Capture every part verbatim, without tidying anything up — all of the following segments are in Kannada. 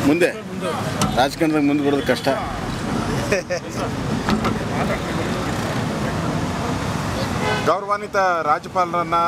ಮುಂದೆ ರಾಜಕಾರಣದಾಗ ಮುಂದೆ ಬರೋದು ಕಷ್ಟ. ಗೌರವಾನ್ವಿತ ರಾಜ್ಯಪಾಲರನ್ನು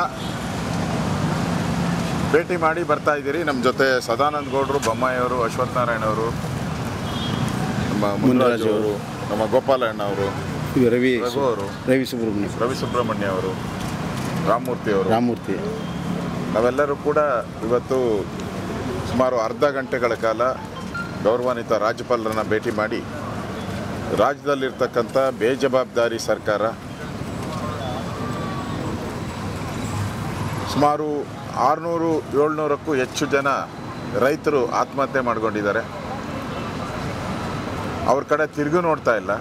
ಭೇಟಿ ಮಾಡಿ ಬರ್ತಾ ಇದ್ದೀರಿ. ನಮ್ಮ ಜೊತೆ ಸದಾನಂದ ಗೌಡರು, ಬೊಮ್ಮಾಯಿಯವರು, ಅಶ್ವತ್ಥ ನಾರಾಯಣ ಅವರು, ನಮ್ಮ ಮುನಿರಾಜು ಅವರು, ನಮ್ಮ ಗೋಪಾಲಣ್ಣ ಅವರು, ರವಿ ರಘು ಅವರು, ರವಿ ಸುಬ್ರಹ್ಮಣ್ಯ ರವಿ ಸುಬ್ರಹ್ಮಣ್ಯ ಅವರು, ರಾಮಮೂರ್ತಿ ಅವರು, ರಾಮಮೂರ್ತಿ ನಾವೆಲ್ಲರೂ ಕೂಡ ಇವತ್ತು ಸುಮಾರು ಅರ್ಧ ಗಂಟೆಗಳ ಕಾಲ ಗೌರವಾನ್ವಿತ ರಾಜ್ಯಪಾಲರನ್ನು ಭೇಟಿ ಮಾಡಿ ರಾಜ್ಯದಲ್ಲಿರ್ತಕ್ಕಂಥ ಬೇಜವಾಬ್ದಾರಿ ಸರ್ಕಾರ ಸುಮಾರು ಆರುನೂರು ಏಳ್ನೂರಕ್ಕೂ ಹೆಚ್ಚು ಜನ ರೈತರು ಆತ್ಮಹತ್ಯೆ ಮಾಡ್ಕೊಂಡಿದ್ದಾರೆ. ಅವ್ರ ಕಡೆ ತಿರುಗಿ ನೋಡ್ತಾ ಇಲ್ಲ.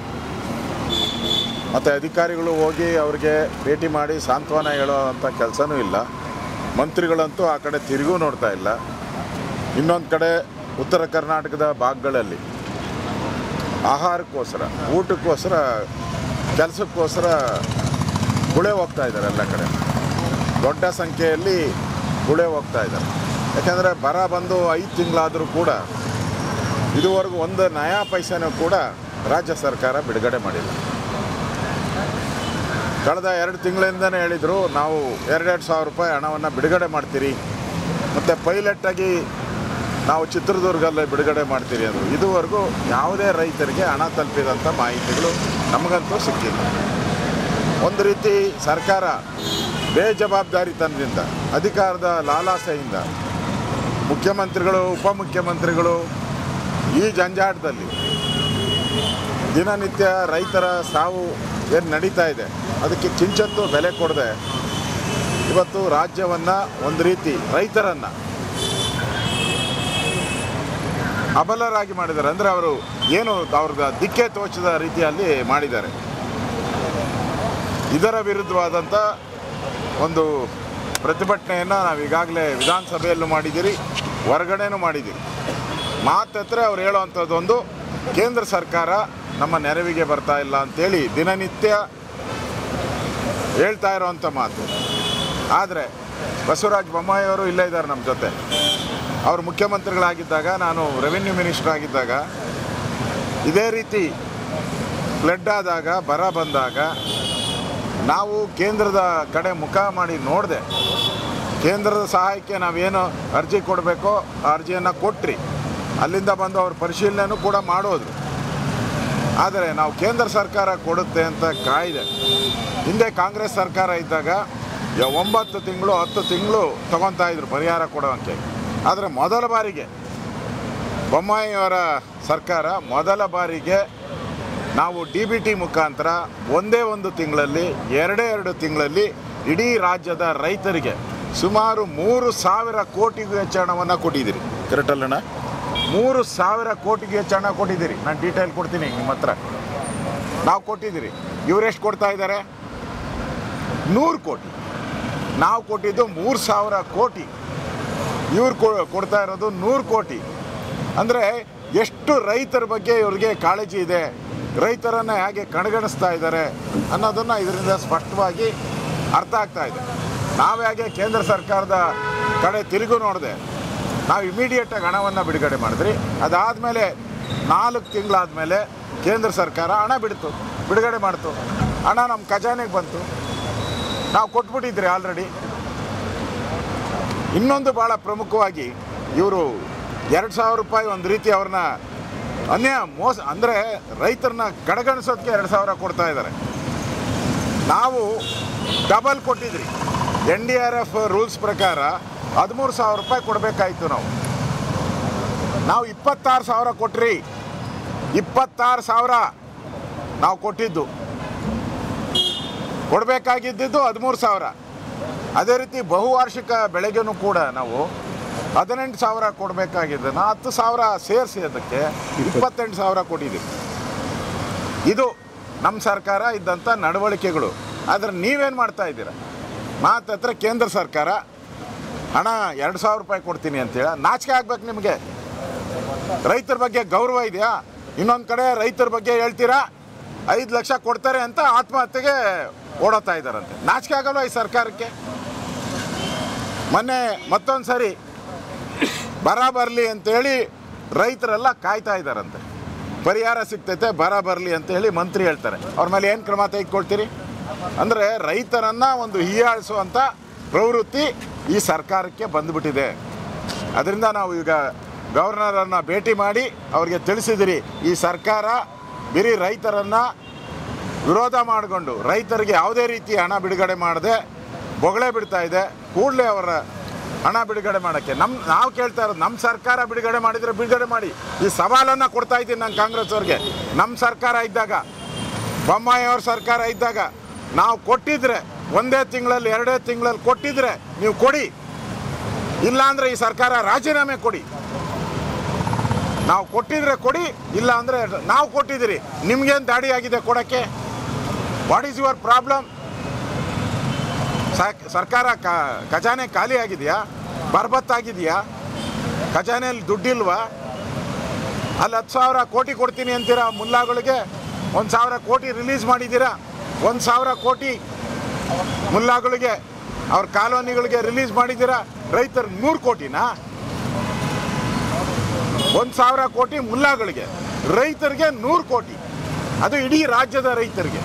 ಮತ್ತು ಅಧಿಕಾರಿಗಳು ಹೋಗಿ ಅವ್ರಿಗೆ ಭೇಟಿ ಮಾಡಿ ಸಾಂತ್ವನ ಹೇಳೋ ಅಂಥ ಕೆಲಸನೂ ಇಲ್ಲ. ಮಂತ್ರಿಗಳಂತೂ ಆ ಕಡೆ ತಿರುಗೂ ನೋಡ್ತಾ ಇಲ್ಲ. ಇನ್ನೊಂದು ಕಡೆ ಉತ್ತರ ಕರ್ನಾಟಕದ ಭಾಗಗಳಲ್ಲಿ ಆಹಾರಕ್ಕೋಸ್ಕರ, ಊಟಕ್ಕೋಸ್ಕರ, ಕೆಲಸಕ್ಕೋಸ್ಕರ ಗುಳೆ ಹೋಗ್ತಾ ಇದ್ದಾರೆ. ಎಲ್ಲ ಕಡೆ ದೊಡ್ಡ ಸಂಖ್ಯೆಯಲ್ಲಿ ಗುಳೆ ಹೋಗ್ತಾ ಇದ್ದಾರೆ. ಯಾಕೆಂದರೆ ಬರ ಬಂದು ಐದು ತಿಂಗಳಾದರೂ ಕೂಡ ಇದುವರೆಗೂ ಒಂದು ನಯಾ ಪೈಸೆನೂ ಕೂಡ ರಾಜ್ಯ ಸರ್ಕಾರ ಬಿಡುಗಡೆ ಮಾಡಿಲ್ಲ. ಕಳೆದ ಎರಡು ತಿಂಗಳಿಂದನೇ ಹೇಳಿದರು, ನಾವು ಎರಡೆರಡು ಸಾವಿರ ರೂಪಾಯಿ ಹಣವನ್ನು ಬಿಡುಗಡೆ ಮಾಡ್ತೀರಿ, ಮತ್ತು ಪೈಲಟ್ಟಾಗಿ ನಾವು ಚಿತ್ರದುರ್ಗಲ್ಲೇ ಬಿಡುಗಡೆ ಮಾಡ್ತೀರಿ ಅಂದರು. ಇದುವರೆಗೂ ಯಾವುದೇ ರೈತರಿಗೆ ಹಣ ತಲುಪಿದಂಥ ಮಾಹಿತಿಗಳು ನಮಗಂತೂ ಸಿಕ್ಕಿಲ್ಲ. ಒಂದು ರೀತಿ ಸರ್ಕಾರ ಬೇಜವಾಬ್ದಾರಿತನದಿಂದ, ಅಧಿಕಾರದ ಲಾಲಾಸೆಯಿಂದ ಮುಖ್ಯಮಂತ್ರಿಗಳು, ಉಪಮುಖ್ಯಮಂತ್ರಿಗಳು ಈ ಜಂಜಾಟದಲ್ಲಿ ದಿನನಿತ್ಯ ರೈತರ ಸಾವು ಏನು ನಡೀತಾ ಇದೆ ಅದಕ್ಕೆ ಕಿಂಚತ್ತೂ ಬೆಲೆ ಕೊಡದೆ ಇವತ್ತು ರಾಜ್ಯವನ್ನು ಒಂದು ರೀತಿ ರೈತರನ್ನು ಅಬಲರಾಗಿ ಮಾಡಿದ್ದಾರೆ. ಅಂದರೆ ಅವರು ಏನು ಅವ್ರಿಗೆ ದಿಕ್ಕೆ ತೋಚದ ರೀತಿಯಲ್ಲಿ ಮಾಡಿದ್ದಾರೆ. ಇದರ ವಿರುದ್ಧವಾದಂಥ ಒಂದು ಪ್ರತಿಭಟನೆಯನ್ನು ನಾವು ಈಗಾಗಲೇ ವಿಧಾನಸಭೆಯಲ್ಲೂ ಮಾಡಿದ್ದೀರಿ, ಹೊರಗಡೆನೂ ಮಾಡಿದ್ದೀರಿ. ಮಾತತ್ರ ಅವ್ರು ಹೇಳೋವಂಥದ್ದೊಂದು, ಕೇಂದ್ರ ಸರ್ಕಾರ ನಮ್ಮ ನೆರವಿಗೆ ಬರ್ತಾ ಇಲ್ಲ ಅಂಥೇಳಿ ದಿನನಿತ್ಯ ಹೇಳ್ತಾ ಇರೋವಂಥ ಮಾತು. ಆದರೆ ಬಸವರಾಜ ಬೊಮ್ಮಾಯಿಯವರು ಇಲ್ಲೇ ಇದ್ದಾರೆ ನಮ್ಮ ಜೊತೆ. ಅವರು ಮುಖ್ಯಮಂತ್ರಿಗಳಾಗಿದ್ದಾಗ, ನಾನು ರೆವಿನ್ಯೂ ಮಿನಿಸ್ಟರ್ ಆಗಿದ್ದಾಗ ಇದೇ ರೀತಿ ಫ್ಲಡ್ ಆದಾಗ, ಬರ ಬಂದಾಗ ನಾವು ಕೇಂದ್ರದ ಕಡೆ ಮುಖ ಮಾಡಿ ನೋಡಿದೆ. ಕೇಂದ್ರದ ಸಹಾಯಕ್ಕೆ ನಾವೇನು ಅರ್ಜಿ ಕೊಡಬೇಕೋ ಆ ಅರ್ಜಿಯನ್ನು ಕೊಟ್ರಿ, ಅಲ್ಲಿಂದ ಬಂದು ಅವ್ರ ಪರಿಶೀಲನೆಯೂ ಕೂಡ ಮಾಡೋದು. ಆದರೆ ನಾವು ಕೇಂದ್ರ ಸರ್ಕಾರ ಕೊಡುತ್ತೆ ಅಂತ ಕಾಯ್ದೆ. ಹಿಂದೆ ಕಾಂಗ್ರೆಸ್ ಸರ್ಕಾರ ಇದ್ದಾಗ ಒಂಬತ್ತು ತಿಂಗಳು ಹತ್ತು ತಿಂಗಳು ತೊಗೊತಾ ಇದ್ರು ಪರಿಹಾರ ಕೊಡೋವಂತೆ. ಆದರೆ ಮೊದಲ ಬಾರಿಗೆ ಬೊಮ್ಮಾಯಿಯವರ ಸರ್ಕಾರ ಮೊದಲ ಬಾರಿಗೆ ನಾವು ಡಿ ಬಿ ಟಿ ಮುಖಾಂತರ ಒಂದೇ ಒಂದು ತಿಂಗಳಲ್ಲಿ, ಎರಡೇ ಎರಡು ತಿಂಗಳಲ್ಲಿ ಇಡೀ ರಾಜ್ಯದ ರೈತರಿಗೆ ಸುಮಾರು ಮೂರು ಸಾವಿರ ಕೋಟಿಗೂ ಹೆಚ್ಚು ಹಣವನ್ನು ಕೊಟ್ಟಿದ್ದೀರಿ. ಕರೆಕ್ಟಲ್ಲಣ್ಣ? ಮೂರು ಸಾವಿರ ಕೋಟಿಗೂ ಹೆಚ್ಚು ಹಣ ಕೊಟ್ಟಿದ್ದೀರಿ. ನಾನು ಡೀಟೇಲ್ ಕೊಡ್ತೀನಿ ನಿಮ್ಮ ಹತ್ರ. ನಾವು ಕೊಟ್ಟಿದ್ದೀರಿ. ಇವರೆಷ್ಟು ಕೊಡ್ತಾ ಇದ್ದಾರೆ? ನೂರು ಕೋಟಿ. ನಾವು ಕೊಟ್ಟಿದ್ದು ಮೂರು ಸಾವಿರ ಕೋಟಿ. ಇವ್ರು ಕೊಡ್ತಾ ಇರೋದು ನೂರು ಕೋಟಿ. ಅಂದರೆ ಎಷ್ಟು ರೈತರ ಬಗ್ಗೆ ಇವ್ರಿಗೆ ಕಾಳಜಿ ಇದೆ, ರೈತರನ್ನು ಹೇಗೆ ಕಡೆಗಣಿಸ್ತಾ ಇದ್ದಾರೆ ಅನ್ನೋದನ್ನು ಇದರಿಂದ ಸ್ಪಷ್ಟವಾಗಿ ಅರ್ಥ ಆಗ್ತಾ ಇದೆ. ನಾವು ಹೇಗೆ ಕೇಂದ್ರ ಸರ್ಕಾರದ ಕಡೆ ತಿರುಗು ನೋಡಿದೆ, ನಾವು ಇಮಿಡಿಯೇಟಾಗಿ ಹಣವನ್ನು ಬಿಡುಗಡೆ ಮಾಡಿದ್ರಿ. ಅದಾದಮೇಲೆ ನಾಲ್ಕು ತಿಂಗಳಾದಮೇಲೆ ಕೇಂದ್ರ ಸರ್ಕಾರ ಹಣ ಬಿಡ್ತು, ಬಿಡುಗಡೆ ಮಾಡ್ತು. ಹಣ ನಮ್ಮ ಖಜಾನೆಗೆ ಬಂತು, ನಾವು ಕೊಟ್ಬಿಟ್ಟಿದ್ರಿ ಆಲ್ರೆಡಿ. ಇನ್ನೊಂದು ಭಾಳ ಪ್ರಮುಖವಾಗಿ ಇವರು ಎರಡು ಸಾವಿರ ರೂಪಾಯಿ ಒಂದು ರೀತಿ ಅವ್ರನ್ನ ಅನ್ಯ ಮೋಸ, ಅಂದರೆ ರೈತರನ್ನ ಕಡೆಗಣಿಸೋದಕ್ಕೆ ಎರಡು ಸಾವಿರ ಕೊಡ್ತಾ ಇದ್ದಾರೆ. ನಾವು ಡಬಲ್ ಕೊಟ್ಟಿದ್ರಿ. N D R F rules ಪ್ರಕಾರ ಹದಿಮೂರು ಸಾವಿರ ರೂಪಾಯಿ ಕೊಡಬೇಕಾಯಿತು. ನಾವು ನಾವು ಇಪ್ಪತ್ತಾರು ಸಾವಿರ ಕೊಟ್ರಿ. ಇಪ್ಪತ್ತಾರು ಸಾವಿರ ನಾವು ಕೊಟ್ಟಿದ್ದು. ಕೊಡಬೇಕಾಗಿದ್ದು ಹದಿಮೂರು ಸಾವಿರ. ಅದೇ ರೀತಿ ಬಹುವಾರ್ಷಿಕ ಬೆಳೆಗೂ ಕೂಡ ನಾವು ಹದಿನೆಂಟು ಸಾವಿರ ಕೊಡಬೇಕಾಗಿದ್ದನ್ನು ಹತ್ತು ಸಾವಿರ ಸೇರಿಸಿ ಅದಕ್ಕೆ ಇಪ್ಪತ್ತೆಂಟು ಸಾವಿರ ಕೊಟ್ಟಿದ್ದೀವಿ. ಇದು ನಮ್ಮ ಸರ್ಕಾರ ಇದ್ದಂಥ ನಡವಳಿಕೆಗಳು. ಆದರೆ ನೀವೇನು ಮಾಡ್ತಾ ಇದ್ದೀರ? ಮಾತತ್ರ ಕೇಂದ್ರ ಸರ್ಕಾರ ಹಣ ಎರಡು ಸಾವಿರ ರೂಪಾಯಿ ಕೊಡ್ತೀನಿ ಅಂತೇಳಿ ನಾಚಿಕೆ ಆಗ್ಬೇಕು ನಿಮಗೆ. ರೈತರ ಬಗ್ಗೆ ಗೌರವ ಇದೆಯಾ? ಇನ್ನೊಂದು ಕಡೆ ರೈತರ ಬಗ್ಗೆ ಹೇಳ್ತೀರಾ ಐದು ಲಕ್ಷ ಕೊಡ್ತಾರೆ ಅಂತ ಆತ್ಮಹತ್ಯೆಗೆ ಓಡೋತಾ ಇದ್ದಾರಂತೆ. ನಾಚಿಕೆ ಆಗಲ್ವ ಈ ಸರ್ಕಾರಕ್ಕೆ? ಮೊನ್ನೆ ಮತ್ತೊಂದು ಸರಿ ಬರ ಬರಲಿ ಅಂತೇಳಿ ರೈತರೆಲ್ಲ ಕಾಯ್ತಾ ಇದ್ದಾರಂತೆ. ಪರಿಹಾರ ಸಿಗ್ತೈತೆ, ಬರ ಬರಲಿ ಅಂತ ಹೇಳಿ ಮಂತ್ರಿ ಹೇಳ್ತಾರೆ. ಅವ್ರ ಮೇಲೆ ಏನು ಕ್ರಮ ತೆಗೆದುಕೊಳ್ತೀರಿ? ಅಂದರೆ ರೈತರನ್ನು ಒಂದು ಹೀಯಾಳಿಸುವಂಥ ಪ್ರವೃತ್ತಿ ಈ ಸರ್ಕಾರಕ್ಕೆ ಬಂದುಬಿಟ್ಟಿದೆ. ಅದರಿಂದ ನಾವು ಈಗ ಗವರ್ನರನ್ನು ಭೇಟಿ ಮಾಡಿ ಅವ್ರಿಗೆ ತಿಳಿಸಿದಿರಿ, ಈ ಸರ್ಕಾರ ಬರೀ ರೈತರನ್ನು ವಿರೋಧ ಮಾಡಿಕೊಂಡು ರೈತರಿಗೆ ಯಾವುದೇ ರೀತಿ ಹಣ ಬಿಡುಗಡೆ ಮಾಡದೆ ಬೊಗಳೆ ಬಿಡ್ತಾ ಇದೆ. ಕೂಡಲೇ ಅವರ ಹಣ ಬಿಡುಗಡೆ ಮಾಡೋಕ್ಕೆ ನಮ್ಮ ನಾವು ಕೇಳ್ತಾ ಇರೋದು, ನಮ್ಮ ಸರ್ಕಾರ ಬಿಡುಗಡೆ ಮಾಡಿದರೆ ಬಿಡುಗಡೆ ಮಾಡಿ. ಈ ಸವಾಲನ್ನು ಕೊಡ್ತಾ ಇದ್ದೀನಿ ನಾನು ಕಾಂಗ್ರೆಸ್ ಅವ್ರಿಗೆ. ನಮ್ಮ ಸರ್ಕಾರ ಇದ್ದಾಗ, ಬೊಮ್ಮಾಯಿ ಅವ್ರ ಸರ್ಕಾರ ಇದ್ದಾಗ ನಾವು ಕೊಟ್ಟಿದ್ರೆ, ಒಂದೇ ತಿಂಗಳಲ್ಲಿ ಎರಡೇ ತಿಂಗಳಲ್ಲಿ ಕೊಟ್ಟಿದ್ರೆ ನೀವು ಕೊಡಿ, ಇಲ್ಲಾಂದರೆ ಈ ಸರ್ಕಾರ ರಾಜೀನಾಮೆ ಕೊಡಿ. ನಾವು ಕೊಟ್ಟಿದ್ರೆ ಕೊಡಿ, ಇಲ್ಲ ಅಂದರೆ ನಾವು ಕೊಟ್ಟಿದ್ದೀರಿ, ನಿಮಗೇನು ದಾಡಿ ಆಗಿದೆ ಕೊಡೋಕ್ಕೆ? What is your problem? ಸರ್ಕಾರ ಖಜಾನೆ ಖಾಲಿ ಆಗಿದೆಯಾ? ಬರ್ಬತ್ತಾಗಿದೆಯಾ? ಖಜಾನೆಯಲ್ಲಿ ದುಡ್ಡಿಲ್ವಾ? ಅಲ್ಲಿ ಹತ್ತು ಸಾವಿರ ಕೋಟಿ ಕೊಡ್ತೀನಿ ಅಂತೀರಾ ಮುಲ್ಲಾಗಳಿಗೆ, ಒಂದು ಸಾವಿರ ಕೋಟಿ ರಿಲೀಸ್ ಮಾಡಿದ್ದೀರಾ. ಒಂದು ಸಾವಿರ ಕೋಟಿ ಮುಲ್ಲಾಗಳಿಗೆ ಅವ್ರ ಕಾಲೋನಿಗಳಿಗೆ ರಿಲೀಸ್ ಮಾಡಿದ್ದೀರಾ. ರೈತರು ನೂರು ಕೋಟಿನಾ? ಒಂದು ಸಾವಿರ ಕೋಟಿ ಮುಲ್ಲಾಗಳಿಗೆ, ರೈತರಿಗೆ ನೂರು ಕೋಟಿ, ಅದು ಇಡೀ ರಾಜ್ಯದ ರೈತರಿಗೆ.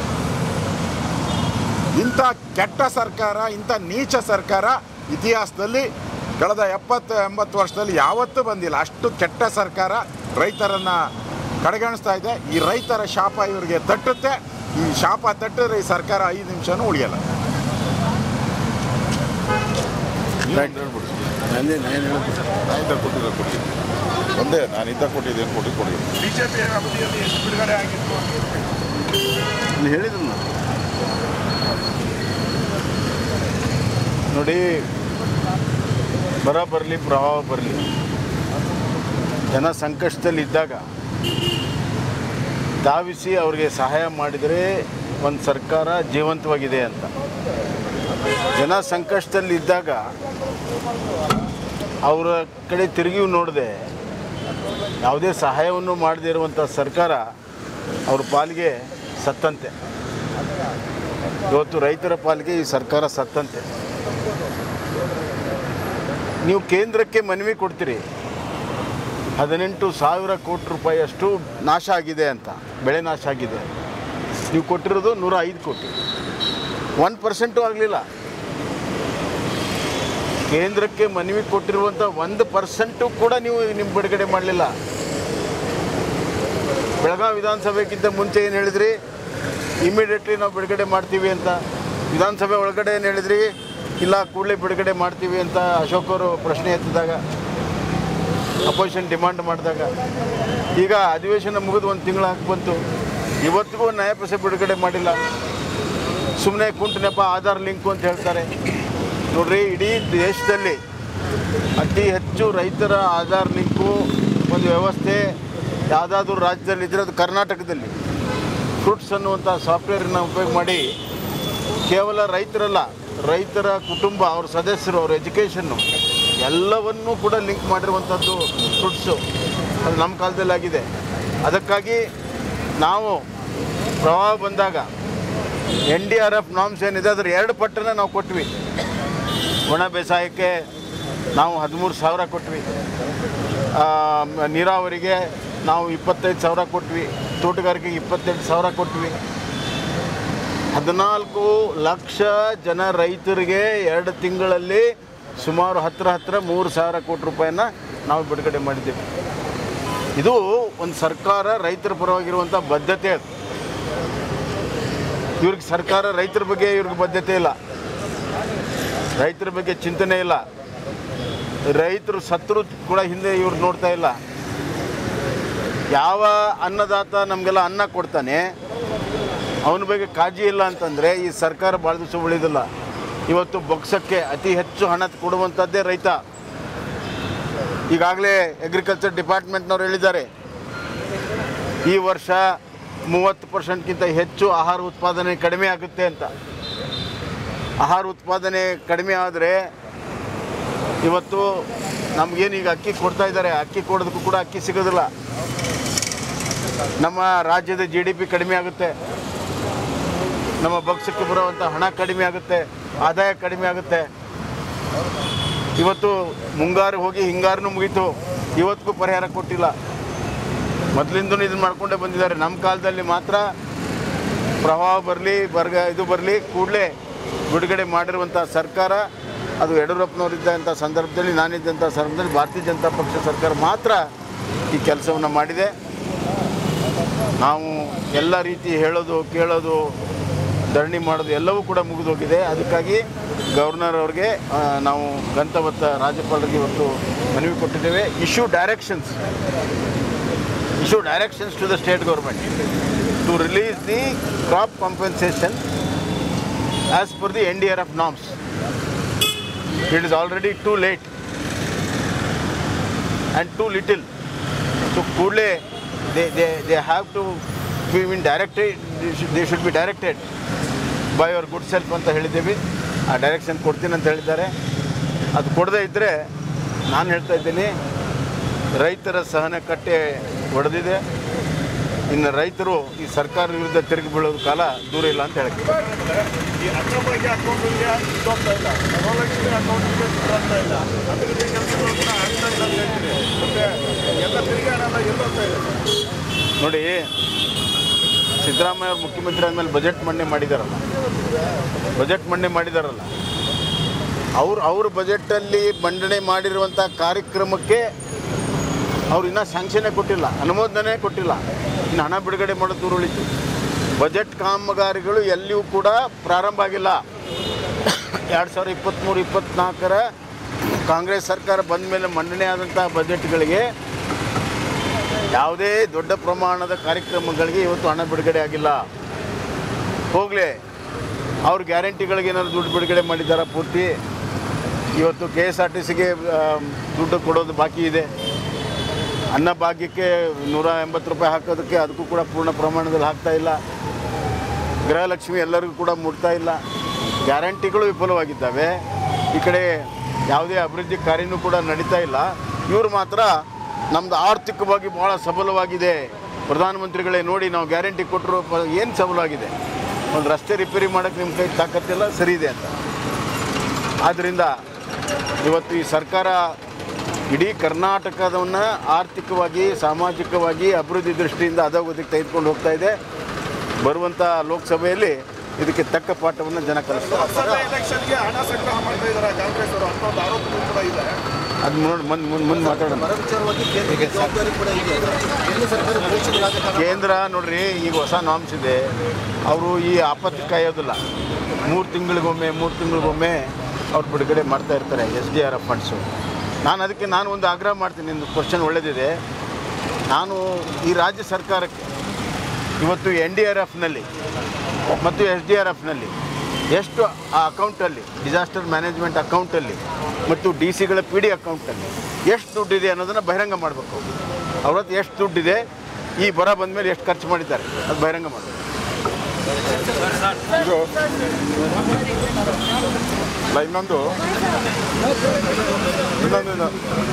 ಇಂಥ ಕೆಟ್ಟ ಸರ್ಕಾರ, ಇಂಥ ನೀಚ ಸರ್ಕಾರ ಇತಿಹಾಸದಲ್ಲಿ ಕಳೆದ ಎಪ್ಪತ್ತು ಎಂಬತ್ತು ವರ್ಷದಲ್ಲಿ ಯಾವತ್ತೂ ಬಂದಿಲ್ಲ. ಅಷ್ಟು ಕೆಟ್ಟ ಸರ್ಕಾರ ರೈತರನ್ನು ಕಡೆಗಣಿಸ್ತಾ ಇದೆ. ಈ ರೈತರ ಶಾಪ ಇವರಿಗೆ ತಟ್ಟುತ್ತೆ. ಈ ಶಾಪ ತಟ್ಟಿದ್ರೆ ಈ ಸರ್ಕಾರ ಐದು ನಿಮಿಷನೂ ಉಳಿಯಲ್ಲ. ನಂದೇ ನಾನು ಹೇಳ್ಬಿಟ್ಟು ನಾನಿದ್ದ ಕೊಟ್ಟಿದ್ದ ಕೊಡಿ ಒಂದೇ ನಾನಿದ್ದ ಕೊಟ್ಟಿದ್ದೇನು ಕೊಟ್ಟು ಕೊಡಿ. ಬಿಜೆಪಿ ಅವಧಿಯಲ್ಲಿ ಎಷ್ಟು ಬಿಡುಗಡೆ ಆಗಿತ್ತು ನಾನು ಹೇಳಿದ್ರು ನಾನು. ನೋಡಿ, ಬರ ಬರಲಿ ಪ್ರವಾಹ ಬರಲಿ, ಜನ ಸಂಕಷ್ಟದಲ್ಲಿದ್ದಾಗ ಧಾವಿಸಿ ಅವ್ರಿಗೆ ಸಹಾಯ ಮಾಡಿದರೆ ಒಂದು ಸರ್ಕಾರ ಜೀವಂತವಾಗಿದೆ ಅಂತ. ಜನ ಸಂಕಷ್ಟದಲ್ಲಿದ್ದಾಗ ಅವರ ಕಡೆ ತಿರುಗಿ ನೋಡದೆ ಯಾವುದೇ ಸಹಾಯವನ್ನು ಮಾಡದೇ ಇರುವಂಥ ಸರ್ಕಾರ ಅವ್ರ ಪಾಲಿಗೆ ಸತ್ತಂತೆ. ಇವತ್ತು ರೈತರ ಪಾಲಿಗೆ ಈ ಸರ್ಕಾರ ಸತ್ತಂತೆ. ನೀವು ಕೇಂದ್ರಕ್ಕೆ ಮನವಿ ಕೊಡ್ತೀರಿ, ಹದಿನೆಂಟು ಸಾವಿರ ಕೋಟಿ ರೂಪಾಯಿ ಅಷ್ಟು ನಾಶ ಆಗಿದೆ ಅಂತ, ಬೆಳೆ ನಾಶ ಆಗಿದೆ. ನೀವು ಕೊಟ್ಟಿರೋದು ನೂರ ಐದು ಕೋಟಿ, ಒನ್ ಪರ್ಸೆಂಟು ಆಗಲಿಲ್ಲ. ಕೇಂದ್ರಕ್ಕೆ ಮನವಿ ಕೊಟ್ಟಿರುವಂಥ ಒಂದು ಪರ್ಸೆಂಟು ಕೂಡ ನೀವು ನಿಮ್ಮ ಬಿಡುಗಡೆ ಮಾಡಲಿಲ್ಲ. ಬೆಳಗಾವಿ ವಿಧಾನಸಭೆಗಿಂತ ಮುಂಚೆ ಏನು ಹೇಳಿದ್ರಿ? ಇಮಿಡಿಯೇಟ್ಲಿ ನಾವು ಬಿಡುಗಡೆ ಮಾಡ್ತೀವಿ ಅಂತ. ವಿಧಾನಸಭೆ ಒಳಗಡೆ ಏನು ಹೇಳಿದ್ರಿ? ಇಲ್ಲ, ಕೂಡಲೇ ಬಿಡುಗಡೆ ಮಾಡ್ತೀವಿ ಅಂತ ಅಶೋಕ್ ಅವರು ಪ್ರಶ್ನೆ ಎತ್ತಿದಾಗ, ಅಪೋಸಿಷನ್ ಡಿಮಾಂಡ್ ಮಾಡಿದಾಗ. ಈಗ ಅಧಿವೇಶನ ಮುಗಿದು ಒಂದು ತಿಂಗಳು ಹಾಕಿ ಬಂತು, ಇವತ್ತಿಗೂ ನ್ಯಾಯ ಪೈಸೆ ಬಿಡುಗಡೆ ಮಾಡಿಲ್ಲ. ಸುಮ್ಮನೆ ಕುಂಟು ನೆಪ ಆಧಾರ್ ಲಿಂಕು ಅಂತ ಹೇಳ್ತಾರೆ. ನೋಡ್ರಿ, ಇಡೀ ದೇಶದಲ್ಲಿ ಅತಿ ಹೆಚ್ಚು ರೈತರ ಆಧಾರ್ ಲಿಂಕು ಒಂದು ವ್ಯವಸ್ಥೆ ಯಾವುದಾದ್ರೂ ರಾಜ್ಯದಲ್ಲಿ ಇದ್ದರೆ ಅದು ಕರ್ನಾಟಕದಲ್ಲಿ. ಫ್ರೂಟ್ಸ್ ಅನ್ನುವಂಥ ಸಾಫ್ಟ್ವೇರನ್ನ ಉಪಯೋಗ ಮಾಡಿ ಕೇವಲ ರೈತರಲ್ಲ, ರೈತರ ಕುಟುಂಬ, ಅವ್ರ ಸದಸ್ಯರು, ಅವ್ರ ಎಜುಕೇಷನ್ನು ಎಲ್ಲವನ್ನೂ ಕೂಡ ಲಿಂಕ್ ಮಾಡಿರುವಂಥದ್ದು ಫ್ರೂಟ್ಸು. ಅದು ನಮ್ಮ ಕಾಲದಲ್ಲಿ ಆಗಿದೆ. ಅದಕ್ಕಾಗಿ ನಾವು ಪ್ರವಾಹ ಬಂದಾಗ N D R F norms ಏನಿದೆ ಅದರ ಎರಡು ಪಟ್ಟನ್ನು ನಾವು ಕೊಟ್ವಿ. ಒಣ ಬೇಸಾಯಕ್ಕೆ ನಾವು ಹದಿಮೂರು ಸಾವಿರ ಕೊಟ್ವಿ, ನೀರಾವರಿಗೆ ನಾವು ಇಪ್ಪತ್ತೈದು ಸಾವಿರ ಕೊಟ್ವಿ, ತೋಟಗಾರಿಕೆಗೆ ಇಪ್ಪತ್ತೆಂಟು ಸಾವಿರ ಕೊಟ್ವಿ. ಹದಿನಾಲ್ಕು ಲಕ್ಷ ಜನ ರೈತರಿಗೆ ಎರಡು ತಿಂಗಳಲ್ಲಿ ಸುಮಾರು ಹತ್ತಿರ ಹತ್ತಿರ ಮೂರು ಸಾವಿರ ಕೋಟಿ ರೂಪಾಯಿನ ನಾವು ಬಿಡುಗಡೆ ಮಾಡಿದ್ದೇವೆ. ಇದು ಒಂದು ಸರ್ಕಾರ ರೈತರ ಪರವಾಗಿರುವಂಥ ಬದ್ಧತೆ. ಅದು ಇವ್ರಿಗೆ ಸರ್ಕಾರ ರೈತರ ಬಗ್ಗೆ ಇವ್ರಿಗೆ ಬದ್ಧತೆ ಇಲ್ಲ, ರೈತರ ಬಗ್ಗೆ ಚಿಂತನೆ ಇಲ್ಲ. ರೈತರು ಸತ್ರು ಕೂಡ ಹಿಂದೆ ಇವ್ರು ನೋಡ್ತಾ ಇಲ್ಲ. ಯಾವ ಅನ್ನದಾತ ನಮಗೆಲ್ಲ ಅನ್ನ ಕೊಡ್ತಾನೆ ಅವನ ಬಗ್ಗೆ ಕಾಳಜಿ ಇಲ್ಲ ಅಂತಂದರೆ ಈ ಸರ್ಕಾರ ಭಾಳ ದಿವಸ ಉಳಿದಿಲ್ಲ. ಇವತ್ತು ಬೊಕ್ಸಕ್ಕೆ ಅತಿ ಹೆಚ್ಚು ಹಣ ಕೊಡುವಂಥದ್ದೇ ರೈತ. ಈಗಾಗಲೇ ಅಗ್ರಿಕಲ್ಚರ್ ಡಿಪಾರ್ಟ್ಮೆಂಟ್ನವ್ರು ಹೇಳಿದ್ದಾರೆ, ಈ ವರ್ಷ ಮೂವತ್ತು ಪರ್ಸೆಂಟ್ಗಿಂತ ಹೆಚ್ಚು ಆಹಾರ ಉತ್ಪಾದನೆ ಕಡಿಮೆ ಆಗುತ್ತೆ ಅಂತ. ಆಹಾರ ಉತ್ಪಾದನೆ ಕಡಿಮೆ ಆದರೆ ಇವತ್ತು ನಮಗೇನು ಈಗ ಅಕ್ಕಿ ಕೊಡ್ತಾ ಇದ್ದಾರೆ, ಅಕ್ಕಿ ಕೊಡೋದಕ್ಕೂ ಕೂಡ ಅಕ್ಕಿ ಸಿಗೋದಿಲ್ಲ. ನಮ್ಮ ರಾಜ್ಯದ ಜಿ ಡಿ ಪಿ ಕಡಿಮೆ ಆಗುತ್ತೆ, ನಮ್ಮ ಬೊಕ್ಸಕ್ಕೆ ಬರುವಂಥ ಹಣ ಕಡಿಮೆ ಆಗುತ್ತೆ, ಆದಾಯ ಕಡಿಮೆ ಆಗುತ್ತೆ. ಇವತ್ತು ಮುಂಗಾರು ಹೋಗಿ ಹಿಂಗಾರನೂ ಮುಗೀತು. ಇವತ್ತಿಗೂ ಪರಿಹಾರ ಕೊಟ್ಟಿಲ್ಲ. ಮೊದಲಿಂದೂ ಇದನ್ನು ಮಾಡ್ಕೊಂಡೇ ಬಂದಿದ್ದಾರೆ. ನಮ್ಮ ಕಾಲದಲ್ಲಿ ಮಾತ್ರ ಪ್ರವಾಹ ಬರಲಿ ಬರ್ಗ ಇದು ಬರಲಿ ಕೂಡಲೇ ಬಿಡುಗಡೆ ಮಾಡಿರುವಂಥ ಸರ್ಕಾರ, ಅದು ಯಡಿಯೂರಪ್ಪನವರಿದ್ದಂಥ ಸಂದರ್ಭದಲ್ಲಿ, ನಾನಿದ್ದಂಥ ಸಂದರ್ಭದಲ್ಲಿ ಭಾರತೀಯ ಜನತಾ ಪಕ್ಷ ಸರ್ಕಾರ ಮಾತ್ರ ಈ ಕೆಲಸವನ್ನು ಮಾಡಿದೆ. ನಾವು ಎಲ್ಲ ರೀತಿ ಹೇಳೋದು ಕೇಳೋದು ಧರಣಿ ಮಾಡೋದು ಎಲ್ಲವೂ ಕೂಡ ಮುಗಿದೋಗಿದೆ. ಅದಕ್ಕಾಗಿ ಗವರ್ನರ್ ಅವ್ರಿಗೆ ನಾವು ಗಂತವತ್ತ ರಾಜ್ಯಪಾಲರಿಗೆ ಇವತ್ತು ಮನವಿ ಕೊಟ್ಟಿದ್ದೇವೆ. Issue directions issue directions to the state government to release the crop compensation as per the N D R F norms. It is already too late and too little. So ಕೂಡಲೇ they they they have to be in directed, they should be directed by your good self ಅಂತ ಹೇಳಿದ್ದೀವಿ. ಆ ಡೈರೆಕ್ಷನ್ ಕೊಡ್ತೀನಿ ಅಂತ ಹೇಳಿದ್ದಾರೆ. ಅದು ಕೊಡದೇ ಇದ್ದರೆ ನಾನು ಹೇಳ್ತಾ ಇದ್ದೀನಿ, ರೈತರ ಸಹನ ಕಟ್ಟೆ ಒಡೆದಿದೆ. ಇನ್ನು ರೈತರು ಈ ಸರ್ಕಾರ ವಿರುದ್ಧ ತಿರುಗಿ ಬೀಳೋದು ಕಾಲ ದೂರ ಇಲ್ಲ ಅಂತ ಹೇಳ್ತೀವಿ. ನೋಡಿ, ಸಿದ್ದರಾಮಯ್ಯ ಅವರು ಮುಖ್ಯಮಂತ್ರಿ ಆದಮೇಲೆ ಬಜೆಟ್ ಮಂಡನೆ ಮಾಡಿದಾರಲ್ಲ ಬಜೆಟ್ ಮಂಡನೆ ಮಾಡಿದಾರಲ್ಲ ಅವ್ರು ಅವ್ರ ಬಜೆಟಲ್ಲಿ ಮಂಡನೆ ಮಾಡಿರುವಂಥ ಕಾರ್ಯಕ್ರಮಕ್ಕೆ ಅವ್ರು ಇನ್ನೂ ಸ್ಯಾಂಕ್ಷನೇ ಕೊಟ್ಟಿಲ್ಲ, ಅನುಮೋದನೆ ಕೊಟ್ಟಿಲ್ಲ. ಇನ್ನು ಹಣ ಬಿಡುಗಡೆ ಮಾಡೋದು ದೂರ ಉಳಿತು. ಬಜೆಟ್ ಕಾಮಗಾರಿಗಳು ಎಲ್ಲಿಯೂ ಕೂಡ ಪ್ರಾರಂಭ ಆಗಿಲ್ಲ. ಎರಡು ಸಾವಿರದ ಇಪ್ಪತ್ತ್ಮೂರು ಇಪ್ಪತ್ತ್ನಾಲ್ಕರ ಕಾಂಗ್ರೆಸ್ ಸರ್ಕಾರ ಬಂದ ಮೇಲೆ ಮಂಡನೆ ಆದಂಥ ಬಜೆಟ್ಗಳಿಗೆ ಯಾವುದೇ ದೊಡ್ಡ ಪ್ರಮಾಣದ ಕಾರ್ಯಕ್ರಮಗಳಿಗೆ ಇವತ್ತು ಹಣ ಬಿಡುಗಡೆ ಆಗಿಲ್ಲ. ಹೋಗಲಿ, ಅವ್ರ ಗ್ಯಾರಂಟಿಗಳಿಗೆ ಏನಾದ್ರು ದುಡ್ಡು ಬಿಡುಗಡೆ ಮಾಡಿದ್ದಾರೆ ಪೂರ್ತಿ. ಇವತ್ತು ಕೆ ಎಸ್ ಆರ್ ಟಿ ಸಿಗೆ ದುಡ್ಡು ಕೊಡೋದು ಬಾಕಿ ಇದೆ. ಅನ್ನಭಾಗ್ಯಕ್ಕೆ ನೂರ ಎಂಬತ್ತು ರೂಪಾಯಿ ಹಾಕೋದಕ್ಕೆ ಅದಕ್ಕೂ ಕೂಡ ಪೂರ್ಣ ಪ್ರಮಾಣದಲ್ಲಿ ಹಾಕ್ತಾ ಇಲ್ಲ. ಗೃಹಲಕ್ಷ್ಮಿ ಎಲ್ಲರಿಗೂ ಕೂಡ ಮುಟ್ತಾ ಇಲ್ಲ. ಗ್ಯಾರಂಟಿಗಳು ವಿಫಲವಾಗಿದ್ದಾವೆ. ಈ ಕಡೆ ಯಾವುದೇ ಅಭಿವೃದ್ಧಿ ಕಾರ್ಯನೂ ಕೂಡ ನಡೀತಾ ಇಲ್ಲ. ಇವರು ಮಾತ್ರ ನಮ್ಮದು ಆರ್ಥಿಕವಾಗಿ ಭಾಳ ಸಬಲವಾಗಿದೆ, ಪ್ರಧಾನಮಂತ್ರಿಗಳೇ ನೋಡಿ ನಾವು ಗ್ಯಾರಂಟಿ ಕೊಟ್ಟರು, ಏನು ಸಬಲವಾಗಿದೆ, ಒಂದು ರಸ್ತೆ ರಿಪೇರಿ ಮಾಡೋಕ್ಕೆ ನಿಮ್ಮ ಕೈ ತಾಕತ್ತಿಲ್ಲ, ಸರಿ ಇದೆ ಅಂತ. ಆದ್ದರಿಂದ ಇವತ್ತು ಈ ಸರ್ಕಾರ ಇಡೀ ಕರ್ನಾಟಕದವನ್ನು ಆರ್ಥಿಕವಾಗಿ ಸಾಮಾಜಿಕವಾಗಿ ಅಭಿವೃದ್ಧಿ ದೃಷ್ಟಿಯಿಂದ ಅಧೋಗತಿಗೆ ತೆಗೆದುಕೊಂಡು ಹೋಗ್ತಾ ಇದೆ. ಬರುವಂಥ ಲೋಕಸಭೆಯಲ್ಲಿ ಇದಕ್ಕೆ ತಕ್ಕ ಪಾಠವನ್ನು ಜನ ಕಲಿಸ್ತಾರೆ. ಅದು ನೋಡಿ ಮುಂದೆ ಮುಂದೆ ಮುಂದೆ ಮಾತಾಡೋಣ. ಕೇಂದ್ರ ನೋಡ್ರಿ, ಈಗ ಹೊಸ ನಾಮ್ಸ್ ಇದೆ. ಅವರು ಈ ಆಪತ್ತು ಕಾಯೋದಿಲ್ಲ. ಮೂರು ತಿಂಗಳಿಗೊಮ್ಮೆ ಮೂರು ತಿಂಗಳಿಗೊಮ್ಮೆ ಅವ್ರು ಬಿಡುಗಡೆ ಮಾಡ್ತಾ ಇರ್ತಾರೆ S D R F funds. ನಾನು ಅದಕ್ಕೆ ನಾನು ಒಂದು ಆಗ್ರಹ ಮಾಡ್ತೀನಿ. ನಿಮ್ಮದು ಕ್ವಶನ್ ಒಳ್ಳೆಯದಿದೆ. ನಾನು ಈ ರಾಜ್ಯ ಸರ್ಕಾರಕ್ಕೆ ಇವತ್ತು ಎನ್ ಡಿ ಆರ್ ಎಫ್ನಲ್ಲಿ ಮತ್ತು ಎಸ್ ಡಿ ಆರ್ ಎಫ್ನಲ್ಲಿ ಎಷ್ಟು ಆ ಅಕೌಂಟಲ್ಲಿ, ಡಿಸಾಸ್ಟರ್ ಮ್ಯಾನೇಜ್ಮೆಂಟ್ ಅಕೌಂಟಲ್ಲಿ ಮತ್ತು ಡಿ ಸಿಗಳ ಪಿ ಡಿ ಅಕೌಂಟಲ್ಲಿ ಎಷ್ಟು ದುಡ್ಡಿದೆ ಅನ್ನೋದನ್ನು ಬಹಿರಂಗ ಮಾಡಬೇಕು. ಅವ್ರ ಹತ್ರ ಎಷ್ಟು ದುಡ್ಡಿದೆ, ಈ ಬರ ಬಂದ ಮೇಲೆ ಎಷ್ಟು ಖರ್ಚು ಮಾಡಿದ್ದಾರೆ, ಅದು ಬಹಿರಂಗ ಮಾಡಬೇಕು. ಇದು ಇನ್ನೊಂದು ಇನ್ನೊಂದು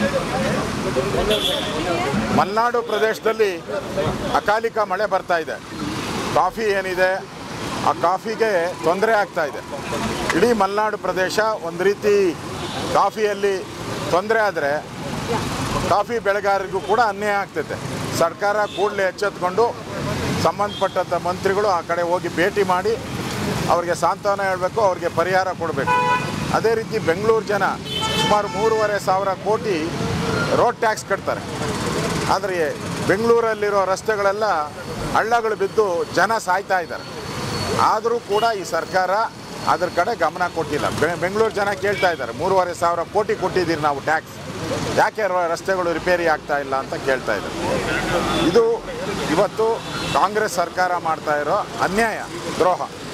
ಮಲೆನಾಡು ಪ್ರದೇಶದಲ್ಲಿ ಅಕಾಲಿಕ ಮಳೆ ಬರ್ತಾ ಇದೆ. ಕಾಫಿ ಏನಿದೆ ಆ ಕಾಫಿಗೆ ತೊಂದರೆ ಆಗ್ತಾ ಇದೆ. ಇಡೀ ಮಲೆನಾಡು ಪ್ರದೇಶ ಒಂದು ರೀತಿ ಕಾಫಿಯಲ್ಲಿ ತೊಂದರೆ ಆದರೆ ಕಾಫಿ ಬೆಳೆಗಾರರಿಗೂ ಕೂಡ ಅನ್ಯಾಯ ಆಗ್ತೈತೆ. ಸರ್ಕಾರ ಕೂಡಲೇ ಎಚ್ಚೆತ್ತುಕೊಂಡು ಸಂಬಂಧಪಟ್ಟಂಥ ಮಂತ್ರಿಗಳು ಆ ಕಡೆ ಹೋಗಿ ಭೇಟಿ ಮಾಡಿ ಅವ್ರಿಗೆ ಸಾಂತ್ವನ ಹೇಳಬೇಕು, ಅವ್ರಿಗೆ ಪರಿಹಾರ ಕೊಡಬೇಕು. ಅದೇ ರೀತಿ ಬೆಂಗಳೂರು ಜನ ಸುಮಾರು ಮೂರುವರೆ ಸಾವಿರ ಕೋಟಿ ರೋಡ್ ಟ್ಯಾಕ್ಸ್ ಕಟ್ತಾರೆ. ಆದರೆ ಬೆಂಗಳೂರಲ್ಲಿರೋ ರಸ್ತೆಗಳೆಲ್ಲ ಹಳ್ಳಗಳು ಬಿದ್ದು ಜನ ಸಾಯ್ತಾ ಇದ್ದಾರೆ. ಆದರೂ ಕೂಡ ಈ ಸರ್ಕಾರ ಅದ್ರ ಕಡೆ ಗಮನ ಕೊಟ್ಟಿಲ್ಲ. ಬೆಂಗಳೂರು ಜನ ಕೇಳ್ತಾ ಇದ್ದಾರೆ, ಮೂರುವರೆ ಸಾವಿರ ಕೋಟಿ ಕೊಟ್ಟಿದ್ದೀರಿ ನಾವು ಟ್ಯಾಕ್ಸ್, ಯಾಕೆ ರಸ್ತೆಗಳು ರಿಪೇರಿ ಆಗ್ತಾ ಇಲ್ಲ ಅಂತ ಕೇಳ್ತಾ ಇದ್ದಾರೆ. ಇದು ಇವತ್ತು ಕಾಂಗ್ರೆಸ್ ಸರ್ಕಾರ ಮಾಡ್ತಾ ಇರೋ ಅನ್ಯಾಯ, ದ್ರೋಹ.